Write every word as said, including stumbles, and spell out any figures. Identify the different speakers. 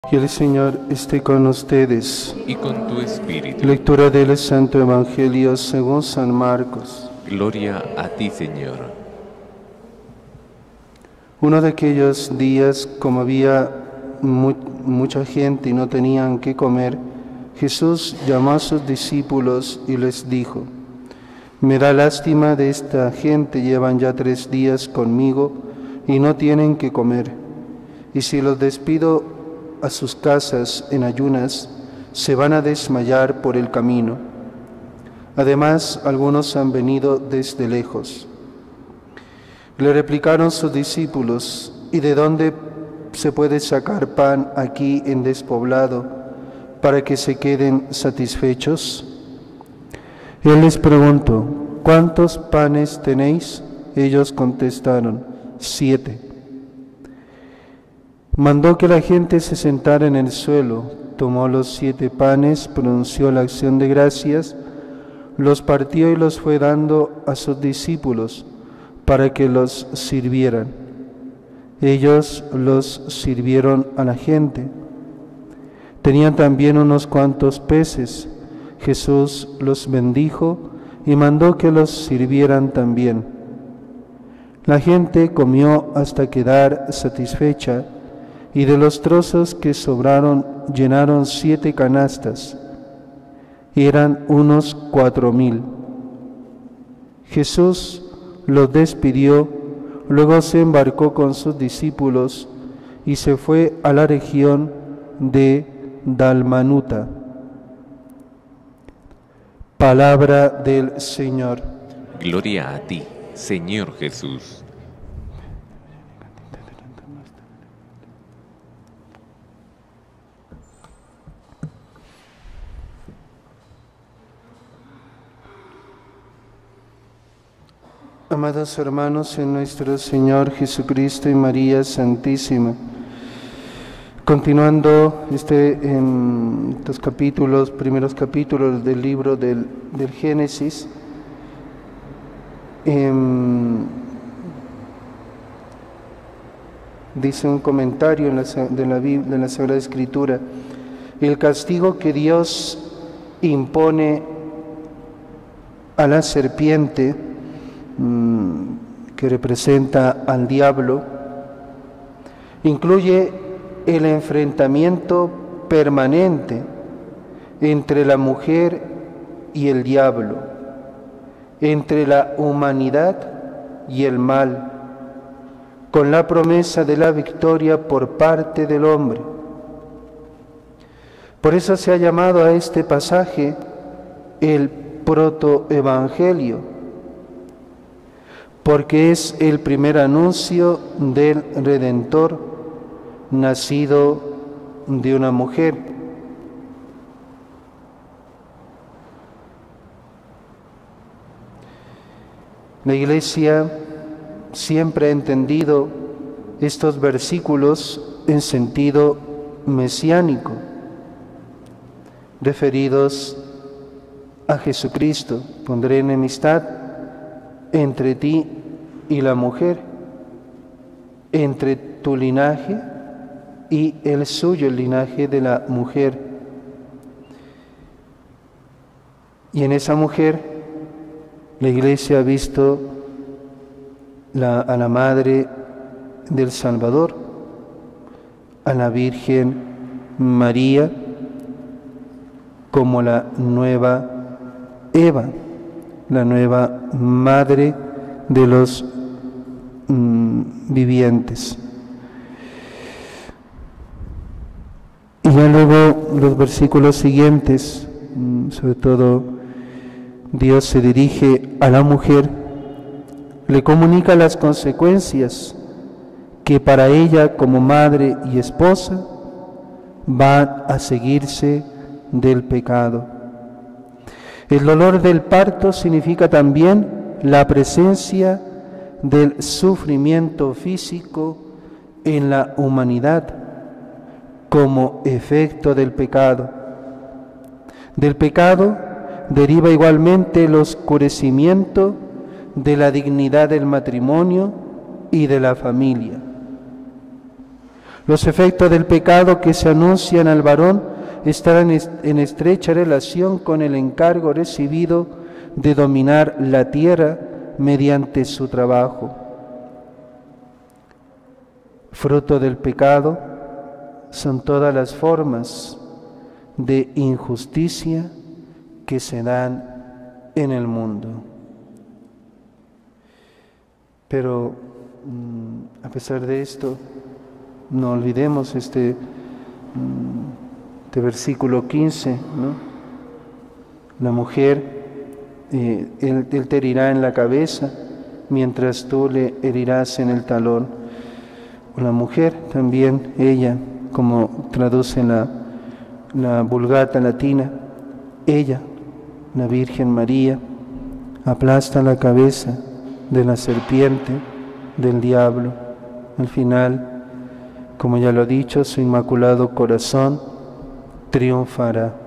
Speaker 1: Que el Señor esté con ustedes.
Speaker 2: Y con tu espíritu.
Speaker 1: Lectura del Santo Evangelio según San Marcos.
Speaker 2: Gloria a ti, Señor.
Speaker 1: Uno de aquellos días, como había mu mucha gente y no tenían qué comer, Jesús llamó a sus discípulos y les dijo: Me da lástima de esta gente, llevan ya tres días conmigo y no tienen qué comer. Y si los despido a sus casas en ayunas, se van a desmayar por el camino. Además, algunos han venido desde lejos. Le replicaron sus discípulos: ¿Y de dónde se puede sacar pan aquí en despoblado para que se queden satisfechos? Él les preguntó: ¿Cuántos panes tenéis? Ellos contestaron: siete. Mandó que la gente se sentara en el suelo, tomó los siete panes, pronunció la acción de gracias, los partió y los fue dando a sus discípulos para que los sirvieran. Ellos los sirvieron a la gente. Tenían también unos cuantos peces. Jesús los bendijo y mandó que los sirvieran también. La gente comió hasta quedar satisfecha, y de los trozos que sobraron llenaron siete canastas. Eran unos cuatro mil. Jesús los despidió, luego se embarcó con sus discípulos y se fue a la región de Dalmanuta. Palabra del Señor.
Speaker 2: Gloria a ti, Señor Jesús.
Speaker 1: Amados hermanos en nuestro Señor Jesucristo y María Santísima, continuando este, en estos capítulos, primeros capítulos del libro del, del Génesis, eh, dice un comentario en la, de, la, de la Sagrada Escritura: el castigo que Dios impone a la serpiente, que representa al diablo, incluye el enfrentamiento permanente entre la mujer y el diablo, entre la humanidad y el mal, con la promesa de la victoria por parte del hombre. Por eso se ha llamado a este pasaje el protoevangelio, porque es el primer anuncio del Redentor nacido de una mujer. La Iglesia siempre ha entendido estos versículos en sentido mesiánico, referidos a Jesucristo. Pondré enemistad entre ti y la mujer, entre tu linaje y el suyo, el linaje de la mujer. Y en esa mujer la Iglesia ha visto la, a la Madre del Salvador, a la Virgen María, como la nueva Eva, la nueva madre de los mm, vivientes. Y ya luego los versículos siguientes, mm, sobre todo Dios se dirige a la mujer, le comunica las consecuencias que para ella como madre y esposa van a seguirse del pecado. El dolor del parto significa también la presencia del sufrimiento físico en la humanidad como efecto del pecado. Del pecado deriva igualmente el oscurecimiento de la dignidad del matrimonio y de la familia. Los efectos del pecado que se anuncian al varón estarán en estrecha relación con el encargo recibido de dominar la tierra mediante su trabajo. Fruto del pecado son todas las formas de injusticia que se dan en el mundo. Pero a pesar de esto, no olvidemos este, este versículo quince, ¿no? La mujer, eh, él, él te herirá en la cabeza, mientras tú le herirás en el talón. O la mujer también, ella, como traduce la, la Vulgata latina, ella, la Virgen María, aplasta la cabeza de la serpiente, del diablo. Al final, como ya lo he dicho, su inmaculado corazón triunfará.